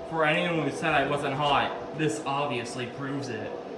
For anyone who said I wasn't hot, this obviously proves it.